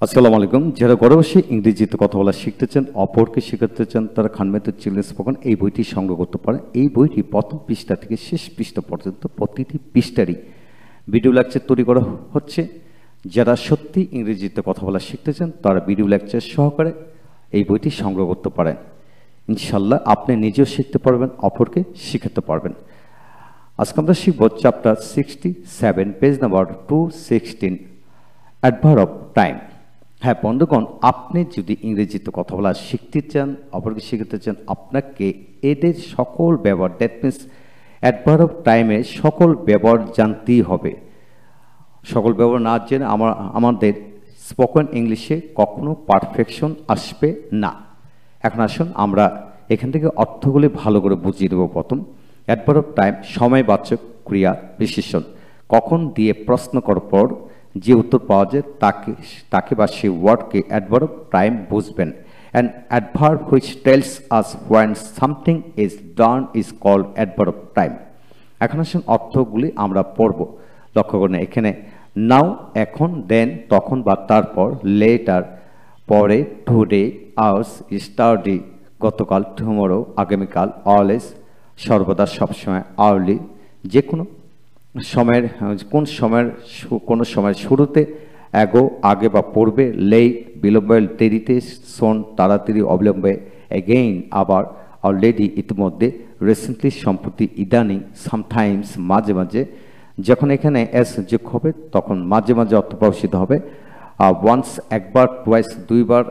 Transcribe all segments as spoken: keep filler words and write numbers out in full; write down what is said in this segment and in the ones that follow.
আসসালামু আলাইকুম। যারা ঘরে বসে ইংরেজিতে কথা বলা শিখতে চান, অপরকে শেখাতে চান, তারা খান মেথড চিলড্রেন্স স্পোকেন এই বইটি সংগ্রহ করতে পারেন। এই বইটি প্রথম পৃষ্ঠা থেকে শেষ পৃষ্ঠা পর্যন্ত প্রতিটি পৃষ্ঠারই ভিডিও লেকচার তৈরি করা হচ্ছে। যারা সত্যি ইংরেজিতে কথা বলা শিখতে চান, তারা ভিডিও লেকচার সহকারে এই বইটি সংগ্রহ করতে পারেন। ইনশাল্লাহ আপনি নিজেও শিখতে পারবেন, অপরকে শেখাতে পারবেন। আজকে আমরা শিখব chapter sixty seven, page number two sixteen, adverb of time. হ্যাঁ বন্ধুগণ, আপনি যদি ইংরেজিতে কথা বলা শিখতে চান, অপরকে শিখতে চান, আপনাকে এদের সকল ব্যবহার, দ্যাট মিনস অ্যাডভার্ব অফ টাইমের সকল ব্যবহার জানতেই হবে। সকল ব্যবহার না জেনে আমার আমাদের স্পোকেন ইংলিশে কখনো পারফেকশন আসবে না। এখন আসুন আমরা এখান থেকে অর্থগুলি ভালো করে বুঝিয়ে দেবো। প্রথম, অ্যাডভার্ব অফ টাইম সময়বাচক ক্রিয়া বিশেষণ। কখন দিয়ে প্রশ্ন করার পর যে উত্তর পাওয়া যায় তাকে তাকে বা সেই ওয়ার্ডকে অ্যাডভার্ব অফ টাইম বুঝবেন। And adverb which tells us when something is done is called adverb of time. এখন আসুন অর্থগুলি আমরা পড়ব। লক্ষ্য করুন, এখানে নাও এখন, দেন তখন বা তারপর, লেটার পরে, টুডে, আওয়ার্স, স্টারডে গতকাল, টুমরো আগামীকাল, অলওয়েজ সর্বদা সবসময়, আর্লি যে কোনো সময়ের কোন সময়ের কোনো সময়ের শুরুতে, অ্যাগো আগে বা পূর্বে, লেট বিলম্বে দেরিতে, সোন তাড়াতাড়ি অবিলম্বে, এগেইন আবার, অলরেডি ইতিমধ্যে, রিসেন্টলি সম্প্রতি, ইদানিং, সামটাইমস মাঝে মাঝে। যখন এখানে এস যোগ হবে তখন মাঝে মাঝে অর্থ প্রকাশিত হবে। ওয়ান্স একবার, টুয়াইস দুইবার,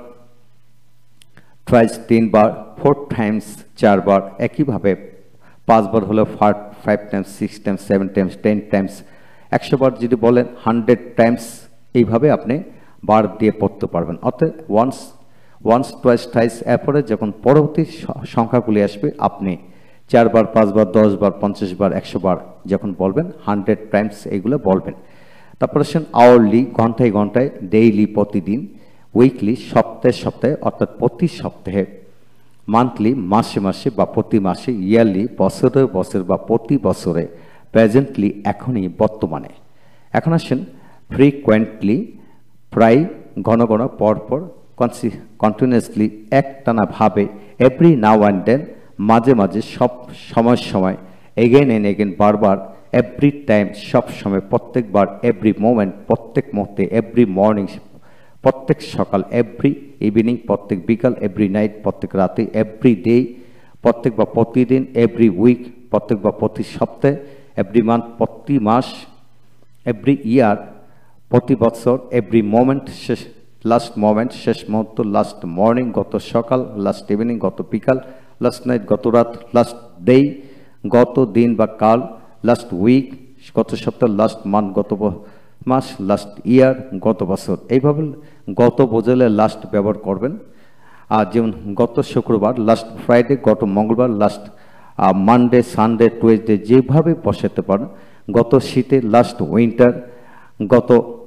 ট্রাইস তিনবার, ফোর টাইমস চারবার, একইভাবে পাঁচবার হলো ফার five times, six times, seven times, ten times, একশো বার যদি বলেন হান্ড্রেড টাইমস। এইভাবে আপনি বার দিয়ে পড়তে পারবেন। অর্থাৎ ওয়ান্স ওয়ান্স টুয়াইস ট্রাইস, এরপরে যখন পরবর্তী সংখ্যাগুলি আসবে আপনি চারবার, পাঁচবার, দশবার, পঞ্চাশ বার, একশো বার যখন বলবেন, হান্ড্রেড টাইমস এইগুলো বলবেন। তারপর আসেন আওয়ারলি ঘন্টায় ঘন্টায়, ডেইলি প্রতিদিন, উইকলি সপ্তাহে সপ্তাহে অর্থাৎ প্রতি সপ্তাহে, মান্থলি মাসে মাসে বা প্রতি মাসে, ইয়ারলি বছরে বছর বা প্রতি বছরে, প্রেজেন্টলি এখনই বর্তমানে। এখন আসেন ফ্রিকোয়েন্টলি প্রায়, ঘন ঘন, পরপর, কনসি কন্টিনিউয়াসলি একটানা ভাবে, এভরি নাও অ্যান্ড দেন মাঝে মাঝে, সব সময় সময়, এগেন অ্যান্ড এগেন বারবার, এভরি টাইম সব সময়, প্রত্যেকবার, এভরি মোমেন্ট প্রত্যেক মুহূর্তে, এভরি মর্নিং প্রত্যেক সকাল, এভরি ইভিনিং প্রত্যেক বিকাল, এভরি নাইট প্রত্যেক রাতে, এভরি ডে প্রত্যেক বা প্রতিদিন, এভরি উইক প্রত্যেক বা প্রতি সপ্তাহে, এভরি মান্থ প্রতি মাস, এভরি ইয়ার প্রতি বছর, এভরি মোমেন্ট শেষ লাস্ট মোমেন্ট শেষ মুহূর্ত, লাস্ট মর্নিং গত সকাল, লাস্ট ইভিনিং গত বিকাল, লাস্ট নাইট গত রাত, লাস্ট ডে গত দিন বা কাল, লাস্ট উইক গত সপ্তাহ, লাস্ট মান্থ গত মাস, লাস্ট ইয়ার গত বছর। এইভাবে গত বোঝালে লাস্ট ব্যবহার করবেন। আর যেমন গত শুক্রবার, লাস্ট ফ্রাইডে, গত মঙ্গলবার, লাস্ট মানডে, সানডে, টুয়েসডে যেভাবে বসাতে পারেন। গত শীতে, লাস্ট উইন্টার, গত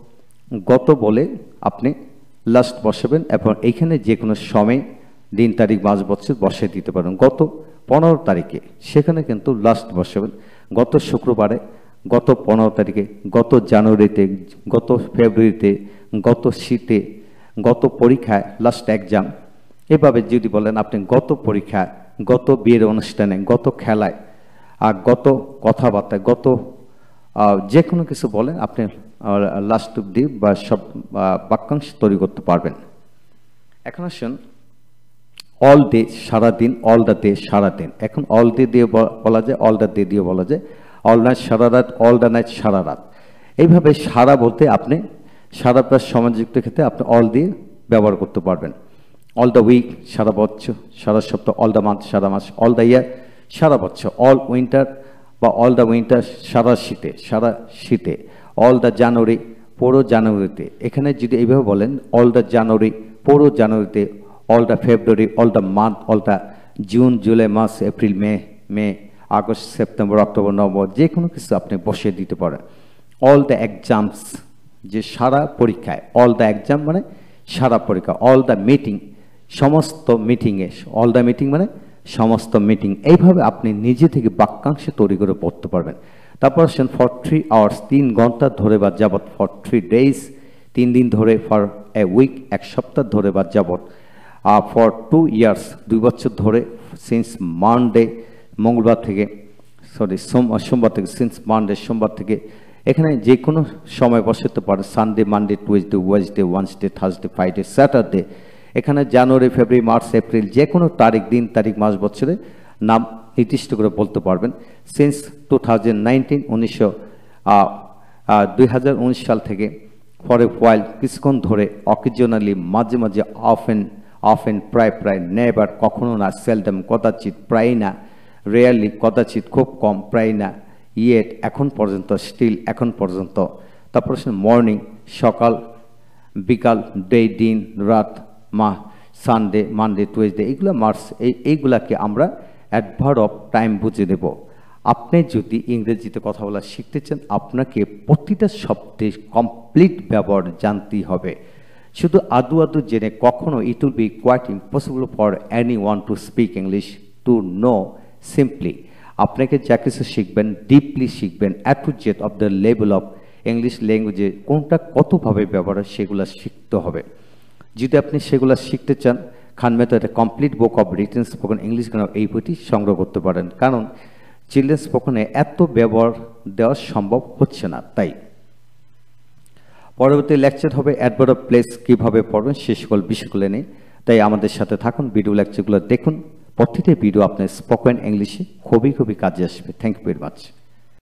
গত বলে আপনি লাস্ট বসাবেন এবং এইখানে যে কোনো সময়, দিন, তারিখ, মাস, বছর বসিয়ে দিতে পারেন। গত পনেরো তারিখে সেখানে কিন্তু লাস্ট বসাবেন। গত শুক্রবারে, গত পনেরো তারিখে, গত জানুয়ারিতে, গত ফেব্রুয়ারিতে, গত শীতে, গত পরীক্ষায়, লাস্ট এক্সাম। এভাবে যদি বলেন আপনি গত পরীক্ষায়, গত বিয়ের অনুষ্ঠানে, গত খেলায়, আর গত কথাবার্তায়, গত যে কোনো কিছু বলেন আপনি লাস্ট অব্দি বা সব বাক্যাংশ তৈরি করতে পারবেন। এখন আসুন অল ডে সারাদিন, অল দ্য ডে সারাদিন। এখন অল ডে দিয়ে বলা যায়, অল দ্য ডে দিয়ে বলা যায়, অল নাইট সারা রাত, অল দ্য নাইট সারা রাত। এইভাবে সারা বলতে আপনি সারা প্রায় সমাজযুক্ত ক্ষেত্রে আপনি অল দিয়ে ব্যবহার করতে পারবেন। অল দ্য উইক সারা বছর, সারা সপ্তাহ, অল দ্য মান্থ সারা মাস, অল দ্য ইয়ার সারা বছর, অল উইন্টার বা অল দ্য উইন্টার সারা শীতে, সারা শীতে, অল দ্য জানুয়ারি পুরো জানুয়ারিতে। এখানে যদি এইভাবে বলেন অল দ্য জানুয়ারি পুরো জানুয়ারিতে, all the February, all the month, all the June, July, March, April, May May August, September, October, November যে কোনো কিছু আপনি বসিয়ে দিতে পারেন। অল দ্য এক্সামস যে সারা পরীক্ষায়, অল দ্য এক্সাম মানে সারা পরীক্ষা, অল দ্য মিটিং সমস্ত মিটিংয়ে, অল দ্য মিটিং মানে সমস্ত মিটিং। এইভাবে আপনি নিজে থেকে বাক্যাংশ তৈরি করে পড়তে পারবেন। তারপর আসেন ফর থ্রি আওয়ার্স, তিন ঘন্টা ধরে বা যাবৎ, ফর থ্রি ডেজ তিন দিন ধরে, ফর এ উইক এক সপ্তাহ ধরে বা যাবত, ফর টু ইয়ার্স দুই বছর ধরে, সিন্স মানডে মঙ্গলবার থেকে, সরি সোমবার থেকে, সিন্স মানডে সোমবার থেকে এখানে যে কোনো সময় বসাতে পারে, Sunday, Monday, Tuesday, Wednesday, Wednesday, Thursday, Friday, Saturday. এখানে জানুয়ারি, ফেব্রুয়ারি, মার্চ, এপ্রিল যে কোনো তারিখ, দিন, তারিখ, মাস, বছরে নাম নির্দিষ্ট করে বলতে পারবেন। সিন্স টু থাউজেন্ড নাইনটিন উনিশশো দুই হাজার উনিশ সাল থেকে, ফর এ হোয়াইল কিছুক্ষণ ধরে, অকেজনালি মাঝে মাঝে, অফেন অফেন প্রায় প্রায়, নেভার কখনো না, সেলডম কদাচিৎ, প্রায় না, রেয়ারলি কদাচিৎ খুব কম, প্রায় না, ইয়েট এখন পর্যন্ত, স্টিল এখন পর্যন্ত। তারপর মর্নিং সকাল, বিকাল, ডে দিন, রাত, মা, সানডে, মানডে, টুয়েসডে, এইগুলো মার্চ, এই এইগুলাকে আমরা অ্যাডভার্ব অফ টাইম বুঝে দেব। আপনি যদি ইংরেজিতে কথা বলা শিখতে চান, আপনাকে প্রতিটা শব্দের কমপ্লিট ব্যবহার জানতেই হবে। শুধু আদু আদু জেনে কখনো, it will be quite impossible for anyone to speak English to know simply. আপনাকে যা কিছু শিখবেন, ডিপলি শিখবেন, A to Z of the level of English ল্যাঙ্গুয়েজে কোনটা কতভাবে ব্যবহার হয় সেগুলো শিখতে হবে। যদি আপনি সেগুলো শিখতে চান, Khan method complete book of written spoken English grammar এই বইটি সংগ্রহ করতে পারেন, কারণ চিলড্রেন স্পোকেনে এত ব্যবহার দেওয়া সম্ভব হচ্ছে না। তাই পরবর্তী লেকচার হবে অ্যাডভার্ব অফ প্লেস, কীভাবে পড়বেন সে সকল বিষয়গুলো নিয়ে। তাই আমাদের সাথে থাকুন, ভিডিও লেকচারগুলো দেখুন। প্রতিটি ভিডিও আপনার স্পোকেন ইংলিশে খুবই খুবই কাজে আসবে। Thank you very much.